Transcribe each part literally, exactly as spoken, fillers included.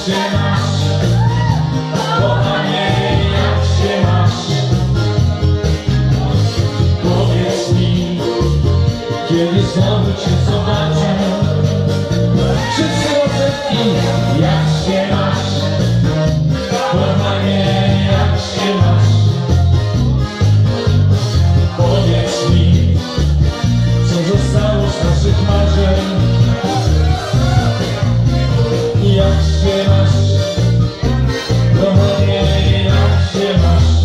się masz, kochanie, jak się masz? Powiedz mi, kiedy znowu cię zobaczę. Wszyscy osetki, jak się masz, kochanie, jak się masz? Powiedz mi, co zostało z naszych marzeń. Jak się masz, kochanie, jak się masz?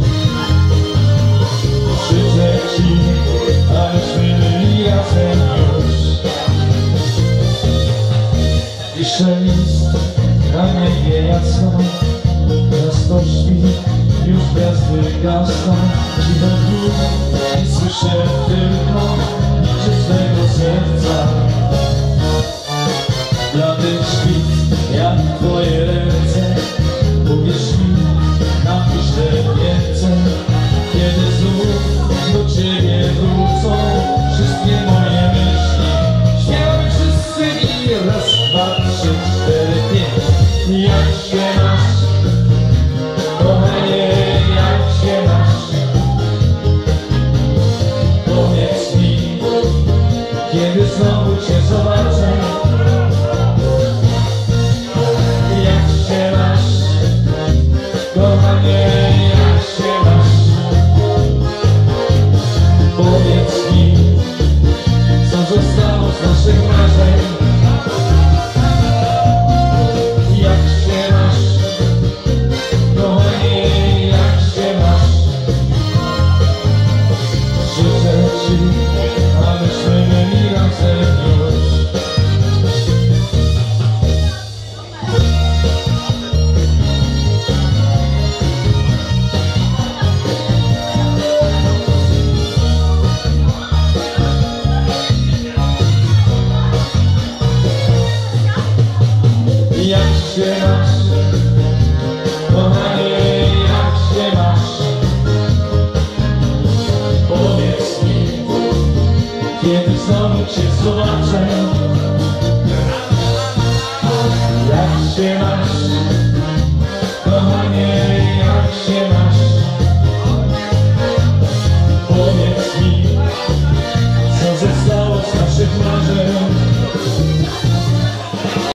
Życzę ci, abyśmy byli razem już. Piszę list na niebie jasno, miasto śpi, już gwiazdy gasną. Cicho tu i słyszę tylko czystego serca. Blady świt jak twoje ręce, uwierz mi, napiszę więcej. Kiedy znów do ciebie wrócą wszystkie moje myśli, śpiewamy wszyscy i raz, dwa, trzy, cztery, pięć. Jak się masz, kochanie, jak się masz? Powiedz mi, kiedy znowu cię zobaczę. Kochanie, jak się masz? Powiedz mi, co zostało z naszych marzeń. Jak się masz? Kochanie, jak się masz? Życzę ci, abyśmy byli razem już. Jak się masz, kochanie, jak się masz? Powiedz mi, kiedy znowu cię zobaczę. Jak się masz, kochanie, jak się masz? Powiedz mi, co zostało z naszych marzeń.